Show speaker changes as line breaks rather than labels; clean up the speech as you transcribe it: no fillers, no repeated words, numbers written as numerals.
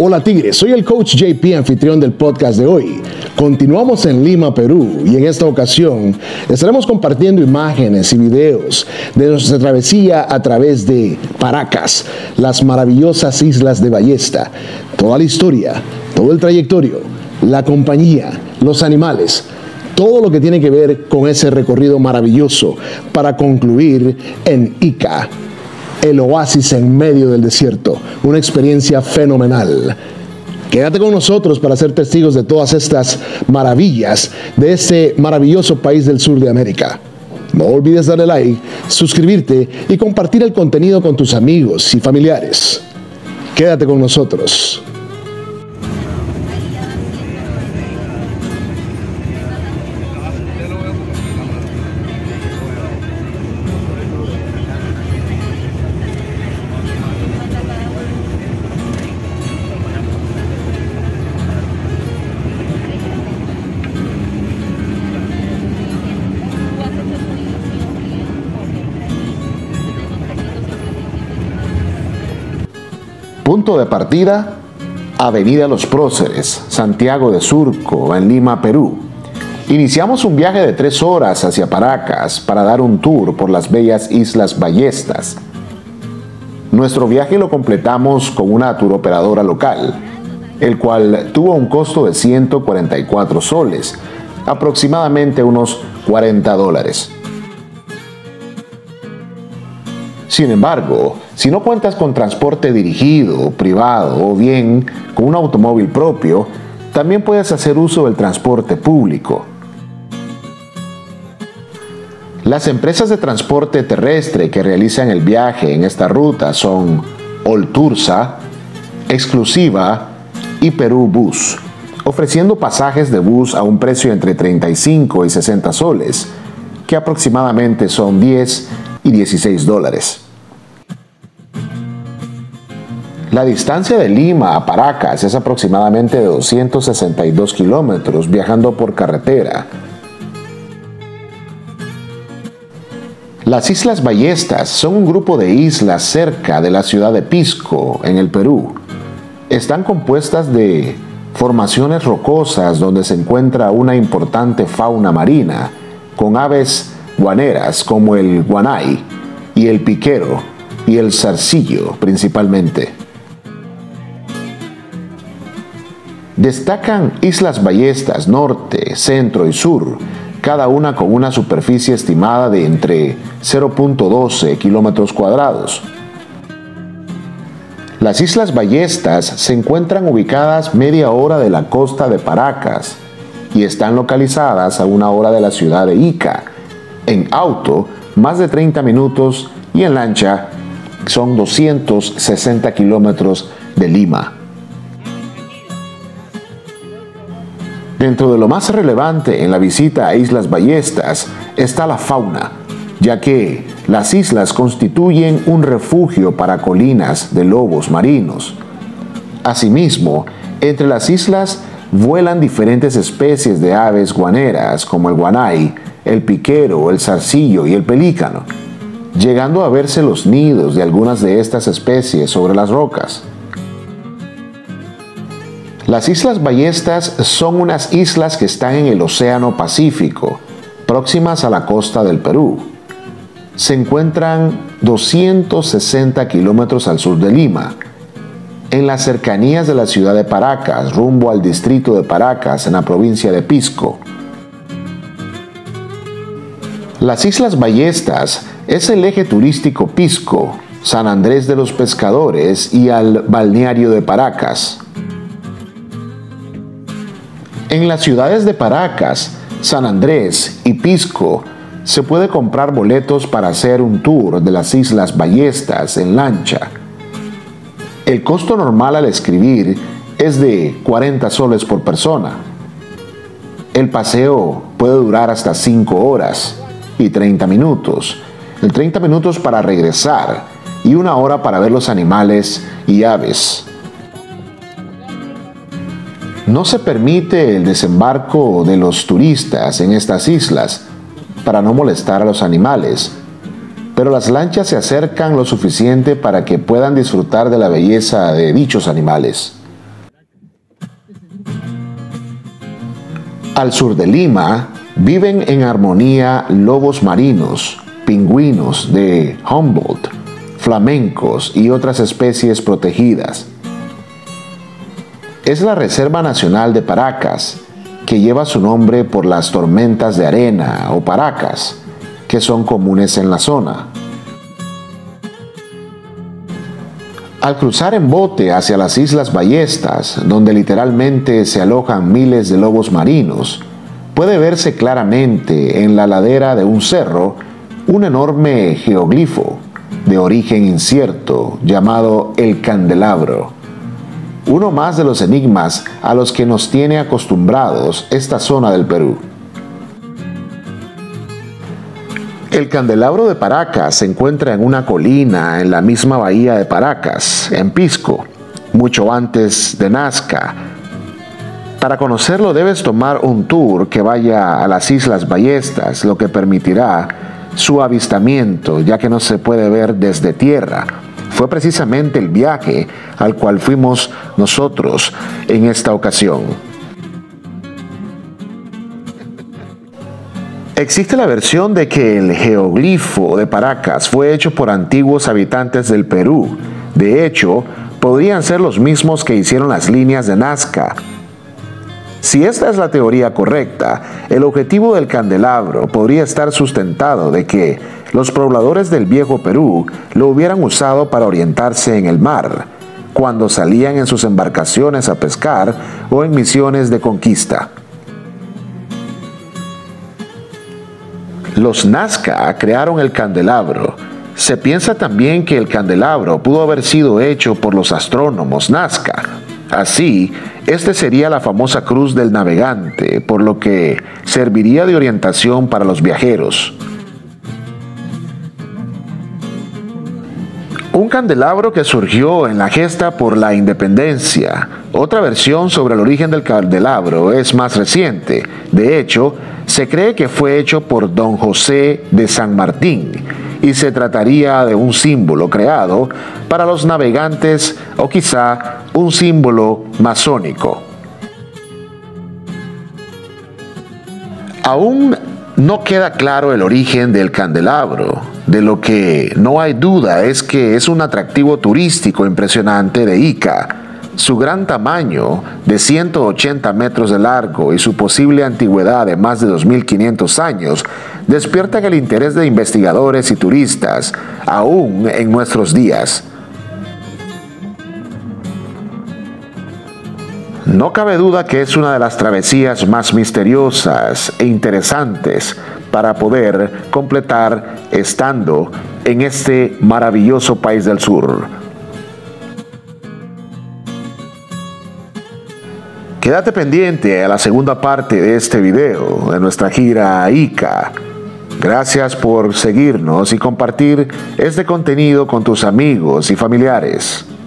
Hola Tigres, soy el coach JP, anfitrión del podcast de hoy. Continuamos en Lima, Perú, y en esta ocasión estaremos compartiendo imágenes y videos de nuestra travesía a través de Paracas, las maravillosas islas de Ballesta, toda la historia, todo el trayectorio, la compañía, los animales, todo lo que tiene que ver con ese recorrido maravilloso para concluir en Ica, el oasis en medio del desierto, una experiencia fenomenal. Quédate con nosotros para ser testigos de todas estas maravillas de este maravilloso país del sur de América. No olvides darle like, suscribirte y compartir el contenido con tus amigos y familiares. Quédate con nosotros. Punto de partida, Avenida Los Próceres, Santiago de Surco, en Lima, Perú. Iniciamos un viaje de 3 horas hacia Paracas para dar un tour por las bellas Islas Ballestas. Nuestro viaje lo completamos con una turoperadora local, el cual tuvo un costo de 144 soles, aproximadamente unos $40. Sin embargo, si no cuentas con transporte dirigido, privado o bien con un automóvil propio, también puedes hacer uso del transporte público. Las empresas de transporte terrestre que realizan el viaje en esta ruta son Oltursa, Exclusiva y Perú Bus, ofreciendo pasajes de bus a un precio entre 35 y 60 soles, que aproximadamente son 10 y 16 dólares. La distancia de Lima a Paracas es aproximadamente de 262 kilómetros viajando por carretera. Las Islas Ballestas son un grupo de islas cerca de la ciudad de Pisco, en el Perú. Están compuestas de formaciones rocosas donde se encuentra una importante fauna marina, con aves guaneras como el guanay y el piquero y el zarcillo principalmente. Destacan Islas Ballestas Norte, Centro y Sur, cada una con una superficie estimada de entre 0.12 kilómetros cuadrados. Las Islas Ballestas se encuentran ubicadas media hora de la costa de Paracas y están localizadas a 1 hora de la ciudad de Ica. En auto, más de 30 minutos y en lancha son 260 kilómetros de Lima. Dentro de lo más relevante en la visita a Islas Ballestas está la fauna, ya que las islas constituyen un refugio para colinas de lobos marinos. Asimismo, entre las islas vuelan diferentes especies de aves guaneras como el guanay, el piquero, el zarcillo y el pelícano, llegando a verse los nidos de algunas de estas especies sobre las rocas. Las Islas Ballestas son unas islas que están en el Océano Pacífico, próximas a la costa del Perú. Se encuentran 260 kilómetros al sur de Lima, en las cercanías de la ciudad de Paracas, rumbo al distrito de Paracas, en la provincia de Pisco. Las Islas Ballestas es el eje turístico Pisco, San Andrés de los Pescadores y al balneario de Paracas. En las ciudades de Paracas, San Andrés y Pisco se puede comprar boletos para hacer un tour de las Islas Ballestas en lancha. El costo normal al escribir es de 40 soles por persona. El paseo puede durar hasta 5 horas y 30 minutos. 30 minutos para regresar y 1 hora para ver los animales y aves. No se permite el desembarco de los turistas en estas islas para no molestar a los animales, pero las lanchas se acercan lo suficiente para que puedan disfrutar de la belleza de dichos animales. Al sur de Lima viven en armonía lobos marinos, pingüinos de Humboldt, flamencos y otras especies protegidas. Es la Reserva Nacional de Paracas, que lleva su nombre por las tormentas de arena o paracas, que son comunes en la zona. Al cruzar en bote hacia las Islas Ballestas, donde literalmente se alojan miles de lobos marinos, puede verse claramente en la ladera de un cerro un enorme geoglifo de origen incierto llamado el candelabro. Uno más de los enigmas a los que nos tiene acostumbrados esta zona del Perú. El candelabro de Paracas se encuentra en una colina en la misma bahía de Paracas, en Pisco, mucho antes de Nazca. Para conocerlo debes tomar un tour que vaya a las Islas Ballestas, lo que permitirá su avistamiento, ya que no se puede ver desde tierra. Fue precisamente el viaje al cual fuimos nosotros en esta ocasión. Existe la versión de que el geoglifo de Paracas fue hecho por antiguos habitantes del Perú. De hecho, podrían ser los mismos que hicieron las líneas de Nazca. Si esta es la teoría correcta, el objetivo del candelabro podría estar sustentado de que los pobladores del viejo Perú lo hubieran usado para orientarse en el mar, cuando salían en sus embarcaciones a pescar o en misiones de conquista. Los Nazca crearon el candelabro. Se piensa también que el candelabro pudo haber sido hecho por los astrónomos Nazca. Así, este sería la famosa cruz del navegante, por lo que serviría de orientación para los viajeros. Un candelabro que surgió en la gesta por la independencia. Otra versión sobre el origen del candelabro es más reciente. De hecho, se cree que fue hecho por Don José de San Martín y se trataría de un símbolo creado para los navegantes o quizá un símbolo masónico. Aún no queda claro el origen del candelabro. De lo que no hay duda es que es un atractivo turístico impresionante de Ica. Su gran tamaño, de 180 metros de largo, y su posible antigüedad de más de 2.500 años, despiertan el interés de investigadores y turistas, aún en nuestros días. No cabe duda que es una de las travesías más misteriosas e interesantes para poder completar estando en este maravilloso país del sur. Quédate pendiente a la segunda parte de este video de nuestra gira a Ica. Gracias por seguirnos y compartir este contenido con tus amigos y familiares.